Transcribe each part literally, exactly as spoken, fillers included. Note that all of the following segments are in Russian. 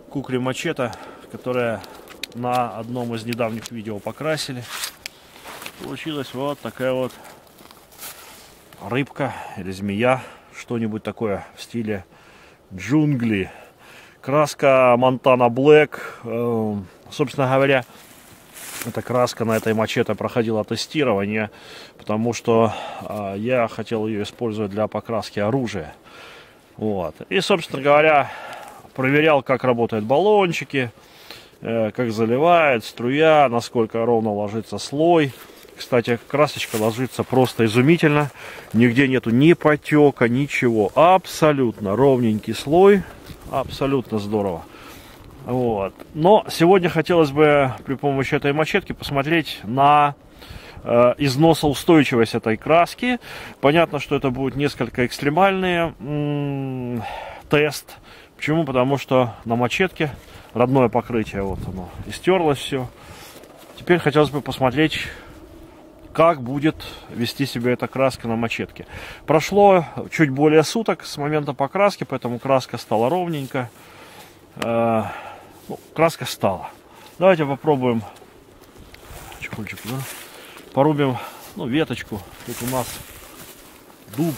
кукри мачете, которое на одном из недавних видео покрасили. Получилась вот такая вот рыбка или змея, что-нибудь такое в стиле джунгли. Краска Montana Black, собственно говоря, эта краска на этой мачете проходила тестирование, потому что я хотел ее использовать для покраски оружия. Вот. И, собственно говоря, проверял, как работают баллончики, как заливает струя, насколько ровно ложится слой. Кстати, красочка ложится просто изумительно. Нигде нету ни потека, ничего. Абсолютно ровненький слой. Абсолютно здорово. Вот. Но сегодня хотелось бы при помощи этой мачетки посмотреть на э, износоустойчивость этой краски. Понятно, что это будет несколько экстремальный м-м, тест. Почему? Потому что на мачетке родное покрытие, вот оно, истерлось все. Теперь хотелось бы посмотреть, как будет вести себя эта краска на мачетке. Прошло чуть более суток с момента покраски, поэтому краска стала ровненько. Э, ну, краска стала. Давайте попробуем чехольчик, да? Порубим, ну, веточку. Тут у нас дуб.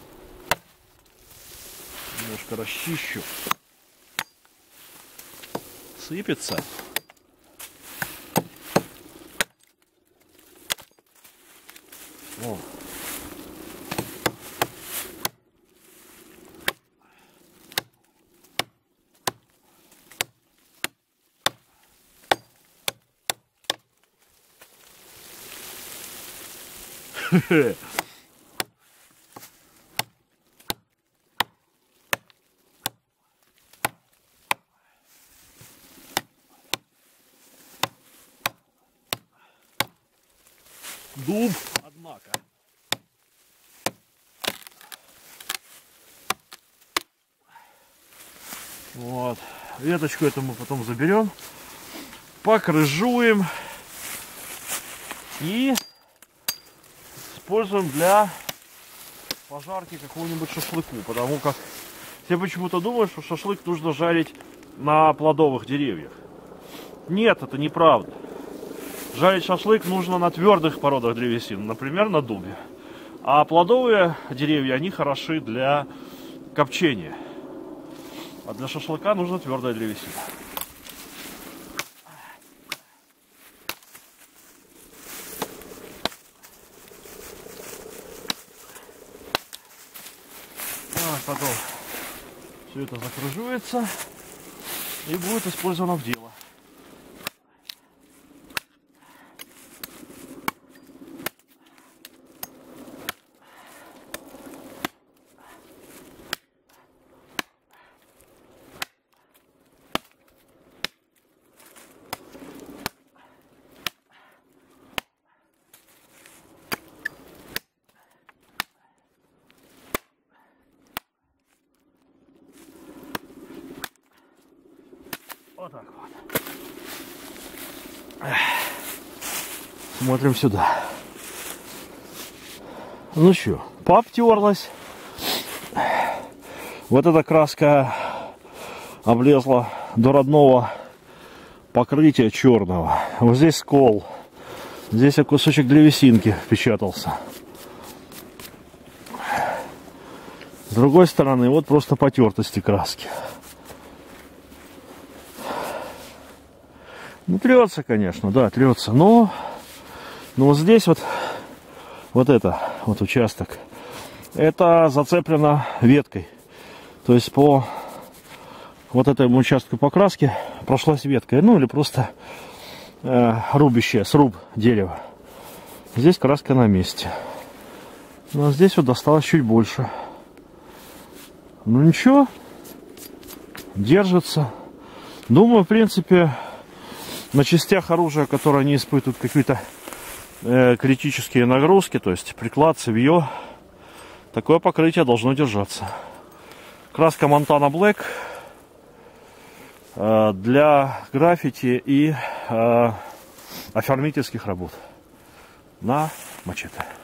Немножко расчищу. Сыпется. О. Дуб, однако. Вот. Веточку эту мы потом заберем, покрыжуем и используем для пожарки какого-нибудь шашлыку. Потому как все почему-то думают, что шашлык нужно жарить на плодовых деревьях. Нет, это неправда. Жарить шашлык нужно на твердых породах древесины, например, на дубе. А плодовые деревья, они хороши для копчения. А для шашлыка нужна твердая древесина. А потом все это закруживается и будет использовано в дело. Вот так вот. Смотрим сюда. Ну что, пообтерлась. Вот эта краска облезла до родного покрытия черного. Вот здесь скол. Здесь кусочек древесинки впечатался. С другой стороны, вот просто потертости краски. Ну, трется, конечно, да, трется, но, но вот здесь вот, вот это, вот участок, это зацеплено веткой. То есть по вот этому участку покраски прошлась ветка, ну или просто э, рубящее, сруб дерева. Здесь краска на месте. Но здесь вот досталось чуть больше. Ну ничего, держится. Думаю, в принципе, на частях оружия, которые не испытывают какие-то э, критические нагрузки, то есть приклад, цевье, такое покрытие должно держаться. Краска Montana Black э, для граффити и э, оформительских работ на мачете.